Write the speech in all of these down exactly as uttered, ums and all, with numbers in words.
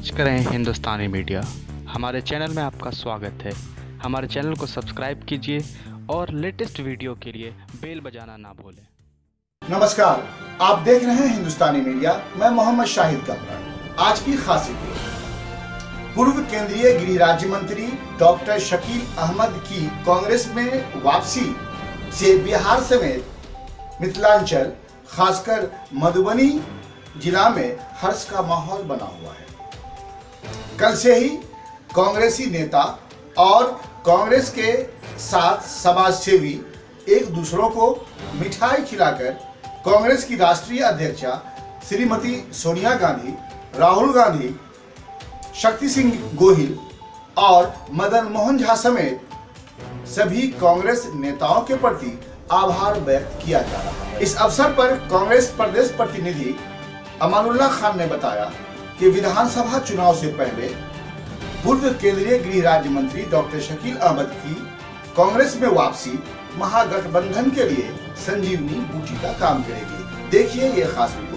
Search करें हिंदुस्तानी media. हमारे channel में आपका स्वागत है। हमारे चैनल को सब्सक्राइब कीजिए और लेटेस्ट वीडियो के लिए बेल बजाना ना भूलें। नमस्कार, आप देख रहे हैं हिंदुस्तानी मीडिया। मैं मोहम्मद शाहिद कमर। आज की खास रिपोर्ट। पूर्व केंद्रीय गृह राज्य मंत्री डॉक्टर शकील अहमद की कांग्रेस में वापसी से बिहार समेत मिथिलांचल, खासकर मधुबनी जिला में हर्ष का माहौल बना हुआ है। कल से ही कांग्रेसी नेता और कांग्रेस के साथ समाज सेवी एक दूसरों को मिठाई खिलाकर कांग्रेस की राष्ट्रीय अध्यक्षा श्रीमती सोनिया गांधी, राहुल गांधी, शक्ति सिंह गोहिल और मदन मोहन झा समेत सभी कांग्रेस नेताओं के प्रति आभार व्यक्त किया जा रहा है। इस अवसर पर कांग्रेस प्रदेश प्रतिनिधि अमानुल्लाह खान ने बताया कि विधानसभा चुनाव से पहले पूर्व केंद्रीय गृह राज्य मंत्री डॉक्टर शकील अहमद की कांग्रेस में वापसी महागठबंधन के लिए संजीवनी बूटी का काम करेगी। देखिए ये खास रिपोर्ट।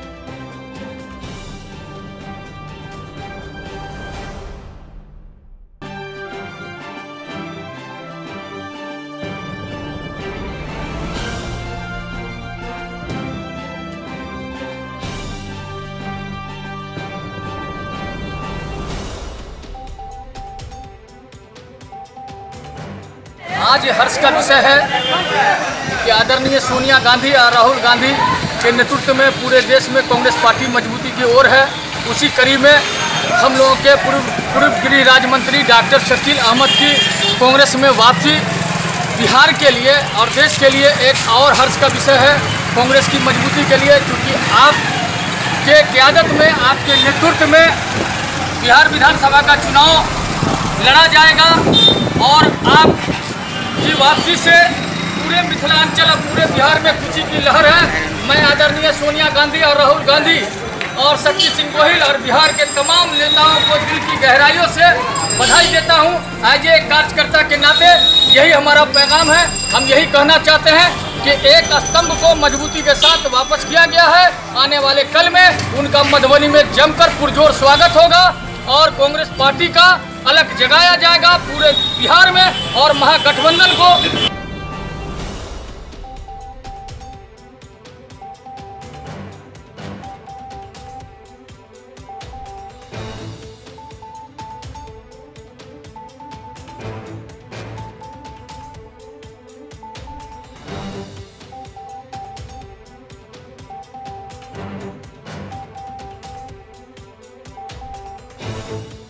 आज हर्ष का विषय है कि आदरणीय सोनिया गांधी और राहुल गांधी के नेतृत्व में पूरे देश में कांग्रेस पार्टी मजबूती की ओर है। उसी कड़ी में हम लोगों के पूर्व पूर्व गृह राज्य मंत्री डॉक्टर शकील अहमद की कांग्रेस में वापसी बिहार के लिए और देश के लिए एक और हर्ष का विषय है। कांग्रेस की मजबूती के लिए, क्योंकि आपके क़यादत में, आपके नेतृत्व में बिहार विधानसभा का चुनाव लड़ा जाएगा और आप की वापसी से पूरे मिथिलांचल और पूरे बिहार में खुशी की लहर है। मैं आदरणीय सोनिया गांधी और राहुल गांधी और शक्ति सिंह गोहिल और बिहार के तमाम नेताओं को दिल की गहराइयों से बधाई देता हूं। आज एक कार्यकर्ता के नाते यही हमारा पैगाम है। हम यही कहना चाहते हैं कि एक स्तंभ को मजबूती के साथ वापस किया गया है। आने वाले कल में उनका मधुबनी में जमकर पुरजोर स्वागत होगा और कांग्रेस पार्टी का अलग जगाया जाएगा पूरे बिहार में और महागठबंधन को Thank you.